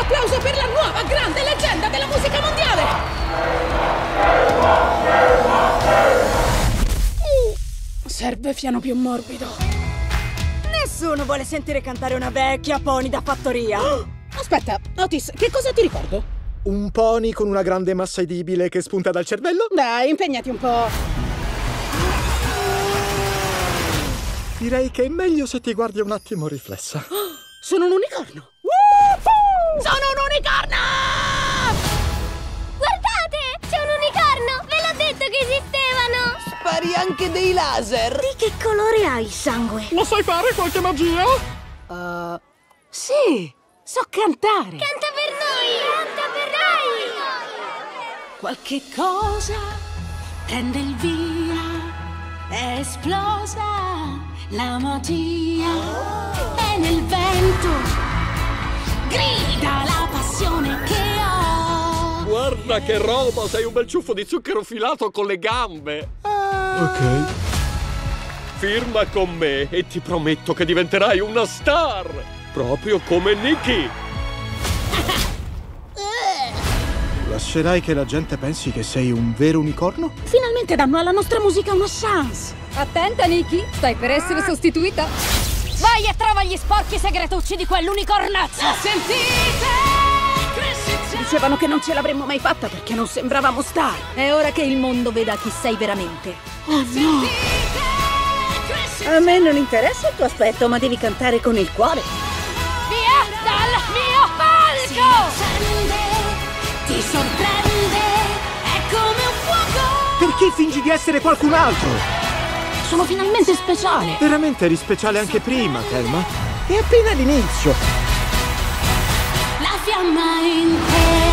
applauso per la nuova grande leggenda della musica mondiale! Serve fieno più morbido. Nessuno vuole sentire cantare una vecchia pony da fattoria. Aspetta, Otis, che cosa ti ricordo? Un pony con una grande massa edibile che spunta dal cervello? Dai, impegnati un po'. Direi che è meglio se ti guardi un attimo riflessa. Sono un unicorno! Sono un unicorno! Guardate! C'è un unicorno! Ve l'ho detto che esistevano! Spari anche dei laser! Di che colore hai il sangue? Lo sai fare qualche magia? Sì, so cantare! Canta per noi! Canta per noi! Qualche cosa prende il via, è esplosa la magia, è nel vento, grida la passione che ho. Guarda che roba, sei un bel ciuffo di zucchero filato con le gambe. Ok. Firma con me e ti prometto che diventerai una star, proprio come Nikki. Lascerai che la gente pensi che sei un vero unicorno? Finalmente danno alla nostra musica una chance. Attenta, Nikki, stai per essere sostituita. Vai e trova gli sporchi segretucci di quell'unicornazzo! Sentite? Dicevano che non ce l'avremmo mai fatta perché non sembravamo star. È ora che il mondo veda chi sei veramente. Oh no! A me non interessa il tuo aspetto, ma devi cantare con il cuore. Via dal mio palco! Ti sorprende, è come un fuoco. Perché fingi di essere qualcun altro? Sono finalmente speciale. Veramente eri speciale anche prima, Thelma. È appena l'inizio. La fiamma in te.